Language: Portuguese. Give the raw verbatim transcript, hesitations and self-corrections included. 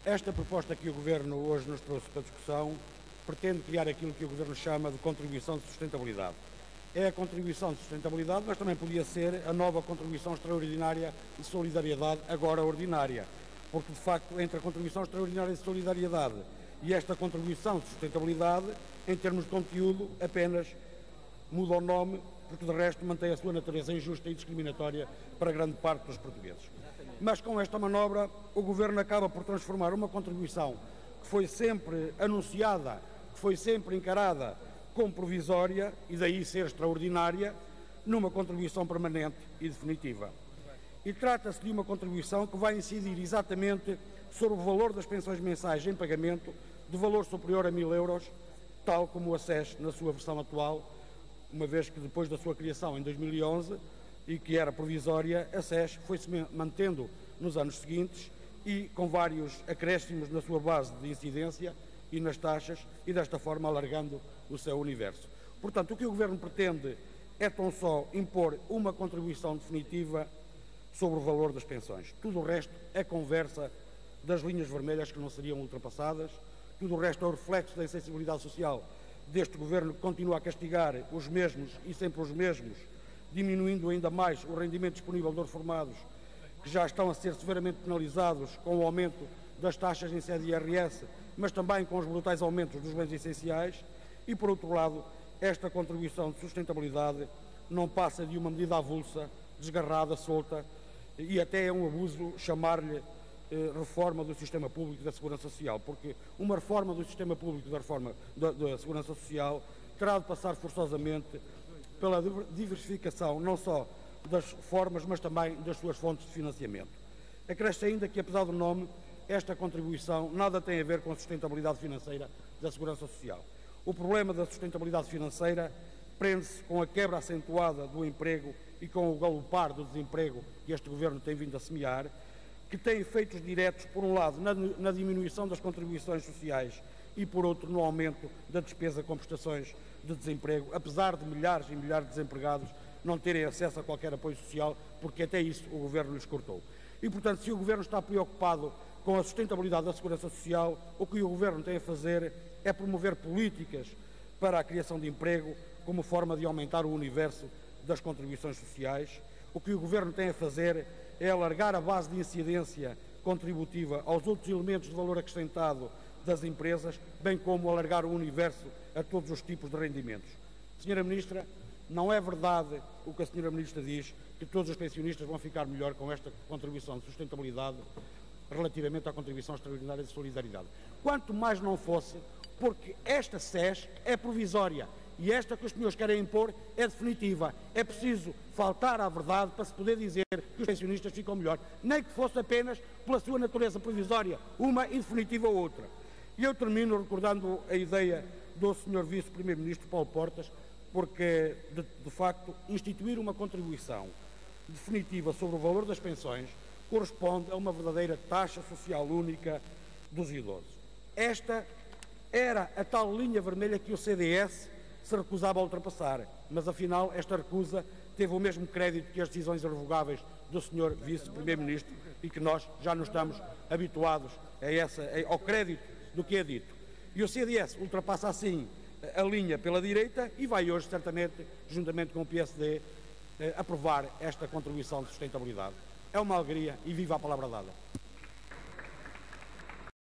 Esta proposta que o Governo hoje nos trouxe para discussão pretende criar aquilo que o Governo chama de contribuição de sustentabilidade. É a contribuição de sustentabilidade, mas também podia ser a nova contribuição extraordinária de solidariedade, agora ordinária. Porque, de facto, entre a contribuição extraordinária de solidariedade e esta contribuição de sustentabilidade, em termos de conteúdo, apenas muda o nome, porque de resto mantém a sua natureza injusta e discriminatória para grande parte dos portugueses. Mas com esta manobra, o Governo acaba por transformar uma contribuição que foi sempre anunciada, que foi sempre encarada como provisória e daí ser extraordinária, numa contribuição permanente e definitiva. E trata-se de uma contribuição que vai incidir exatamente sobre o valor das pensões mensais em pagamento de valor superior a mil euros, tal como o S E S na sua versão atual, uma vez que depois da sua criação em dois mil e onze e que era provisória, a S E S foi-se mantendo nos anos seguintes e com vários acréscimos na sua base de incidência e nas taxas e desta forma alargando o seu universo. Portanto, o que o Governo pretende é tão só impor uma contribuição definitiva sobre o valor das pensões. Tudo o resto é conversa das linhas vermelhas que não seriam ultrapassadas, tudo o resto é o reflexo da insensibilidade social deste Governo que continua a castigar os mesmos e sempre os mesmos, diminuindo ainda mais o rendimento disponível dos reformados, que já estão a ser severamente penalizados com o aumento das taxas em sede I R S, mas também com os brutais aumentos dos bens essenciais, e por outro lado, esta contribuição de sustentabilidade não passa de uma medida avulsa, desgarrada, solta, e até é um abuso chamar-lhe eh, reforma do sistema público da segurança social, porque uma reforma do sistema público da, reforma, da, da segurança social terá de passar forçosamente pela diversificação não só das formas, mas também das suas fontes de financiamento. Acresce ainda que, apesar do nome, esta contribuição nada tem a ver com a sustentabilidade financeira da segurança social. O problema da sustentabilidade financeira prende-se com a quebra acentuada do emprego e com o galopar do desemprego que este Governo tem vindo a semear, que tem efeitos diretos, por um lado, na, na diminuição das contribuições sociais e, por outro, no aumento da despesa com prestações de desemprego, apesar de milhares e milhares de desempregados não terem acesso a qualquer apoio social, porque até isso o Governo lhes cortou. E, portanto, se o Governo está preocupado com a sustentabilidade da segurança social, o que o Governo tem a fazer é promover políticas para a criação de emprego como forma de aumentar o universo das contribuições sociais. O que o Governo tem a fazer é alargar a base de incidência contributiva aos outros elementos de valor acrescentado das empresas, bem como alargar o universo a todos os tipos de rendimentos. Senhora Ministra, não é verdade o que a Senhora Ministra diz, que todos os pensionistas vão ficar melhor com esta contribuição de sustentabilidade relativamente à contribuição extraordinária de solidariedade. Quanto mais não fosse, porque esta S E S é provisória e esta que os senhores querem impor é definitiva. É preciso faltar à verdade para se poder dizer que os pensionistas ficam melhor, nem que fosse apenas pela sua natureza provisória, uma e definitiva ou outra. E eu termino recordando a ideia do senhor Vice-Primeiro-Ministro Paulo Portas, porque, de, de facto, instituir uma contribuição definitiva sobre o valor das pensões corresponde a uma verdadeira taxa social única dos idosos. Esta era a tal linha vermelha que o C D S se recusava a ultrapassar, mas afinal esta recusa teve o mesmo crédito que as decisões irrevogáveis do senhor Vice-Primeiro-Ministro e que nós já não estamos habituados a essa, ao crédito do que é dito. E o C D S ultrapassa assim a linha pela direita e vai hoje, certamente, juntamente com o P S D, aprovar esta contribuição de sustentabilidade. É uma alegria e viva a palavra dada.